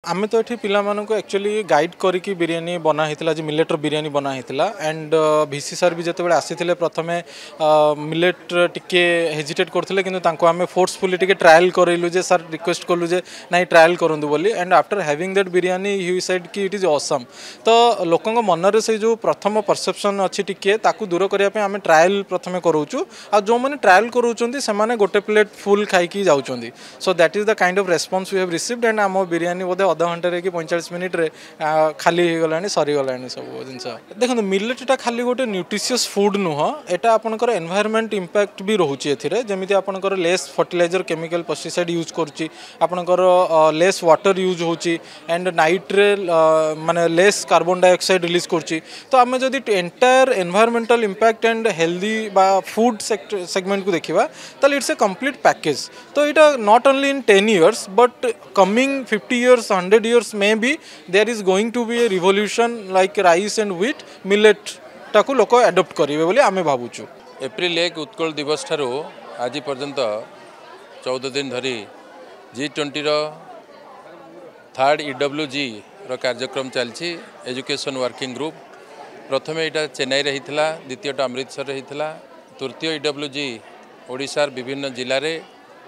आम तो ये पिला एक्चुअली गाइड करी बिरियानी बनाई जी मिलेटर बिरियानी बनाई एंड भिसी सार भी जिते आसी प्रथम मिलेट टिके हेजिटेट करते कि आम फोर्सफुली टिके ट्रायल करेलु जे सर रिक्वेस्ट कलु जे नाई ट्रायल करूँ बोली and after having that biryani ही सेड कि इट इज ऑसम। तो लोकों मनरे से जो प्रथम परसेप्शन अच्छी टिके ताकू दूर करने आम ट्रायल प्रथम करूँ आ जो मैंने ट्रायल करूँ से गोटे प्लेट फुल खाई जाऊँगी। So that is the kind of response we have received and आम बिरियानी बोधे अध घंटे कि 45 मिनिट रे खाली हो सरीगला सब जिन देखो मिलेटा खाली गोटे न्यूट्रिशियस फूड नुह एटा आपनकर एनवायरनमेंट इंपैक्ट भी रोचे जमी आपनकर less fertilizer chemical pesticide use करकर लेस वाटर यूज होची एंड नाइट रे माने लेस कार्बन डाइऑक्साइड रिलीज करची। तो आम जदि entire environmental impact and healthy बा फूड सेगमेंट को देखा ताल इट्स ए कंप्लीट पैकेज। तो यहाँ not only in 10 years but coming 50 years 100 years में भी there is going to be a revolution like rice and wheat millet टाकू लोक एडप्ट करेंगे बोली आम भावुँ। एप्रिल 1 उत्कल दिवस ठारू आज पर्यंत 14 दिन धरी G20 थर्ड EWG कार्यक्रम चलती एजुकेशन वर्किंग ग्रुप। प्रथम यहाँ चेन्नई रे होता, द्वितीयटा अमृतसर रे होता, तृतीय EWG ओडिशार विभिन्न जिले में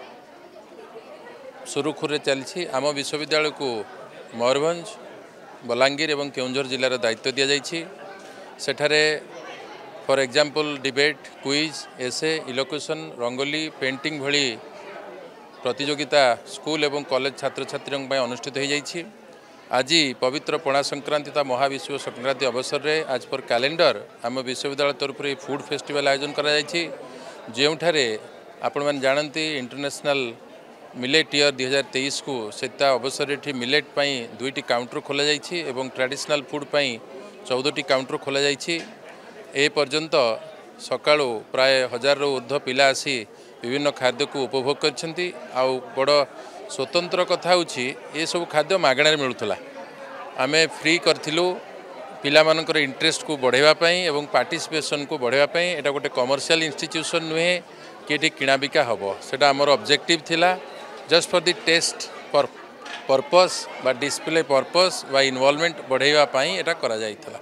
सुरुखुरे चलती। आम विश्वविद्यालय को मयूरभंज बलांगीर एवं केउंझर जिलार दायित्व दि जाइए। सेठारे for example debate quiz essay elocution rangoli painting भली प्रतियोगिता स्कूल एवं कॉलेज छात्र छात्री अनुष्ठित हो जाइए। आज पवित्र पणा संक्रांति ता महाविश्व संक्रांति अवसर में आज पर कैलेंडर आम विश्वविद्यालय तरफ फूड फेस्टिवल आयोजन करा जोठारे आपण मैंने जानती इंटरनेशनल मिलेट ईयर 2023 को सेता अवसर में मिलेट पाई 2टी काउंटर खोल एवं ट्रेडिशनल फूड पाई 14टी काउंटर खोल ए पर्यंत सका प्राय 1000 रू ऊर्ध्व पिला आसी विभिन्न खाद्य को उपभोग करछंती। आउ बड़ स्वतंत्र कथा होछि ये सब खाद्य मागणार मिलुथला आमे फ्री करथिलु पिला मानकर इंटरेस्ट को बढ़ावा पाई एवं पार्टिसिपेशन को बढ़ावा पाई। एटा गोटे कमर्शियल इंस्टीट्यूशन नुहे कि एटी किना बिका हबो सेटा हमर ऑब्जेक्टिव थिला just for the test purpose बा डिस्प्ले पर्पस बा इन्वॉल्वमेंट बढ़ावा पाई एटा करा जाइथला।